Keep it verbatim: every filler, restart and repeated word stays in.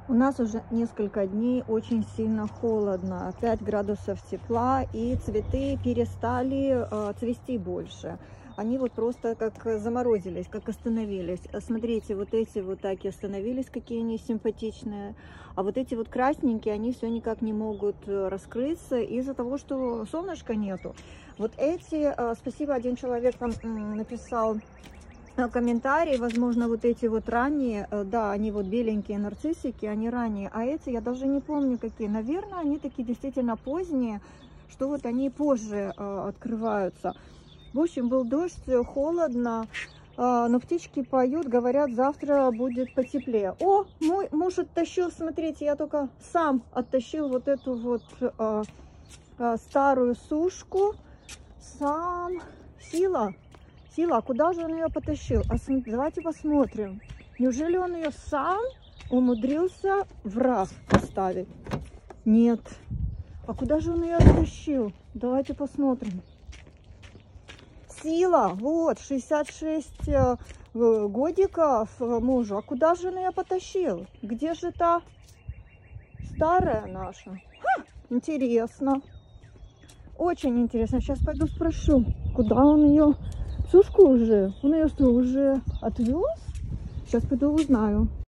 У нас уже несколько дней очень сильно холодно, пять градусов тепла, и цветы перестали э, цвести больше. Они вот просто как заморозились, как остановились. Смотрите, вот эти вот так и остановились, какие они симпатичные. А вот эти вот красненькие, они все никак не могут раскрыться из-за того, что солнышка нету. Вот эти, э, спасибо, один человек там написал комментарий, возможно, вот эти вот ранние, да, они вот беленькие нарциссики, они ранние, а эти я даже не помню какие, наверное, они такие действительно поздние, что вот они позже э, открываются. В общем, был дождь, холодно, э, но птички поют, говорят, завтра будет потеплее. О, мой муж оттащил, смотрите, я только сам оттащил вот эту вот э, э, старую сушку, сам, сила. Сила, куда же он ее потащил? А давайте посмотрим. Неужели он ее сам умудрился в раф поставить? Нет. А куда же он ее оттащил? Давайте посмотрим. Сила, вот, шестьдесят шесть годиков мужу. А куда же он ее потащил? Где же та старая наша? Ха, интересно. Очень интересно. Сейчас пойду спрошу, куда он ее... Сушку уже? Он ее что, уже отвез? Сейчас пойду узнаю.